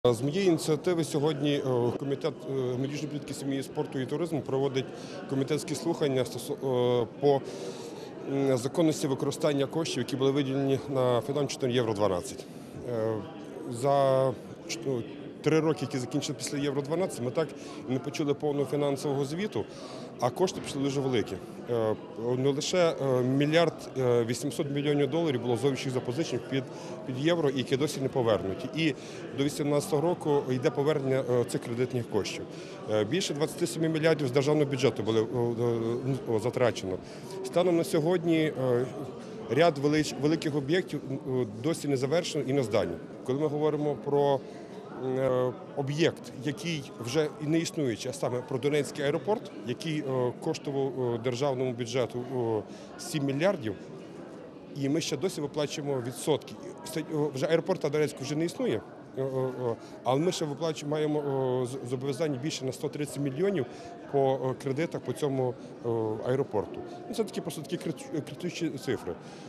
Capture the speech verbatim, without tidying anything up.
З моєї ініціативи сьогодні Комітет молодіжної політики, сім'ї, спорту і туризму проводить комітетські слухання по законності використання коштів, які були виділені на фінансову Євро дванадцять. За три роки, які закінчили після Євро дванадцять, ми так і не почули повного фінансового звіту, а кошти пішли дуже великі. Не лише мільярд вісімсот мільйонів доларів було зовнішніх запозичень під, під євро, які досі не повернуті. І до дві тисячі вісімнадцятого року йде повернення цих кредитних коштів. Більше двадцять сім мільярдів з державного бюджету було затрачено. Станом на сьогодні ряд великих об'єктів досі не завершено і не здані. Коли ми говоримо про об'єкт, який вже не існуючий, а саме про Донецький аеропорт, який коштував державному бюджету сім мільярдів, і ми ще досі виплачуємо відсотки. Вже аеропорт Донецького вже не існує, але ми ще виплачуємо, маємо зобов'язання більше на сто тридцять мільйонів по кредитах по цьому аеропорту. Це такі просто такі кричущі цифри.